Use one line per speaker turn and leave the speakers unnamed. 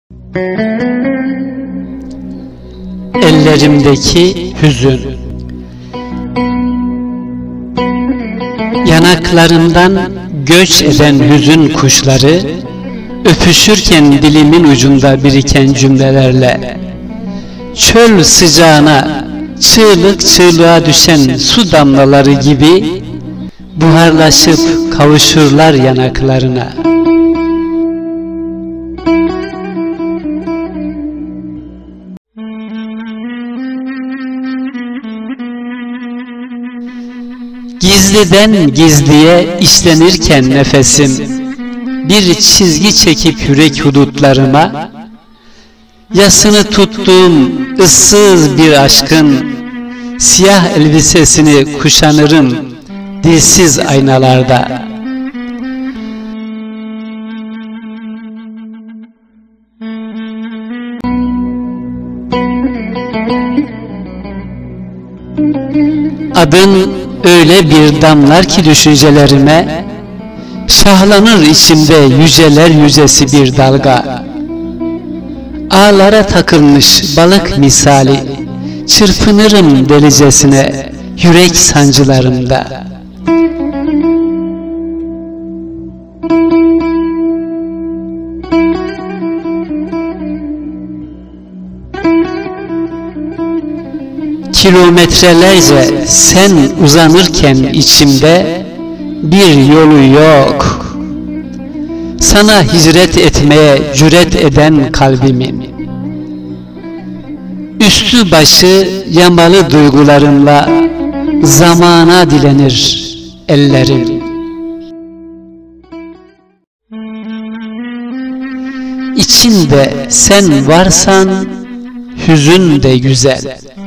Ellerimdeki hüzün, yanaklarımdan göç eden hüzün kuşları, öpüşürken dilimin ucunda biriken cümlelerle, çöl sıcağına çığlık çığlığa düşen su damlaları gibi buharlaşıp kavuşurlar yanaklarına. Gizliden gizliye işlenirken nefesim, bir çizgi çekip yürek hudutlarıma, yasını tuttuğum ıssız bir aşkın siyah elbisesini kuşanırım dilsiz aynalarda. Adın öyle bir damlar ki düşüncelerime, şahlanır içimde yüceler yüzesi bir dalga. Ağlara takılmış balık misali, çırpınırım delicesine yürek sancılarımda. Kilometrelerce sen uzanırken içimde bir yolu yok. Sana hicret etmeye cüret eden kalbimin, üstü başı yamalı duygularımla zamana dilenir ellerim. İçinde sen varsan hüzün de güzel.